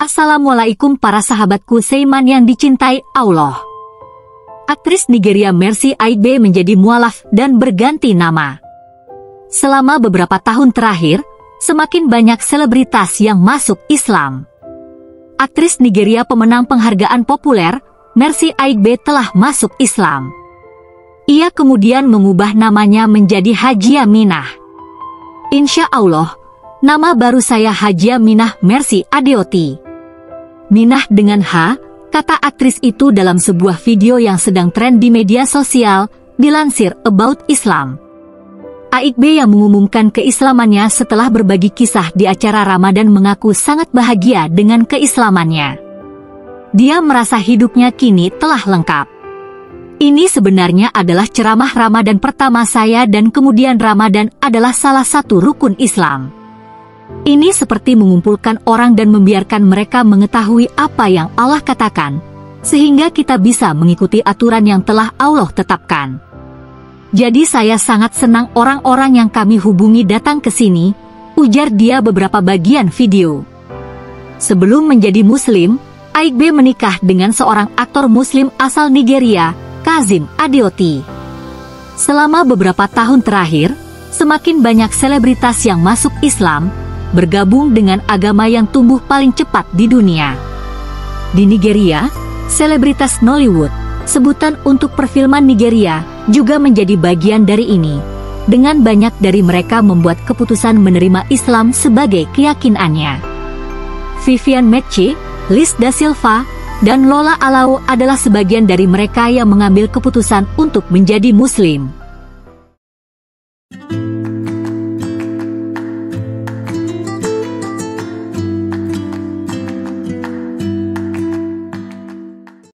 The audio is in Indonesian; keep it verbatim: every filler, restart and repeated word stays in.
Assalamualaikum para sahabatku seiman yang dicintai Allah. Aktris Nigeria Mercy Aigbe menjadi mualaf dan berganti nama. Selama beberapa tahun terakhir, semakin banyak selebritas yang masuk Islam. Aktris Nigeria pemenang penghargaan populer, Mercy Aigbe telah masuk Islam. Ia kemudian mengubah namanya menjadi Hajia Minah. Insya Allah, nama baru saya Hajia Minah Mercy Adeoti. Minah dengan H, kata aktris itu dalam sebuah video yang sedang tren di media sosial, dilansir About Islam. Aigbe yang mengumumkan keislamannya setelah berbagi kisah di acara Ramadan mengaku sangat bahagia dengan keislamannya. Dia merasa hidupnya kini telah lengkap. Ini sebenarnya adalah ceramah Ramadan pertama saya dan kemudian Ramadan adalah salah satu rukun Islam. Ini seperti mengumpulkan orang dan membiarkan mereka mengetahui apa yang Allah katakan, sehingga kita bisa mengikuti aturan yang telah Allah tetapkan. Jadi saya sangat senang orang-orang yang kami hubungi datang ke sini, ujar dia beberapa bagian video. Sebelum menjadi Muslim, Aigbe menikah dengan seorang aktor Muslim asal Nigeria, Kazim Adeoti. Selama beberapa tahun terakhir, semakin banyak selebritas yang masuk Islam, bergabung dengan agama yang tumbuh paling cepat di dunia. Di Nigeria, selebritas Nollywood, sebutan untuk perfilman Nigeria, juga menjadi bagian dari ini. Dengan banyak dari mereka membuat keputusan menerima Islam sebagai keyakinannya. Vivian McCee, Liz Da Silva, dan Lola Alau adalah sebagian dari mereka yang mengambil keputusan untuk menjadi Muslim.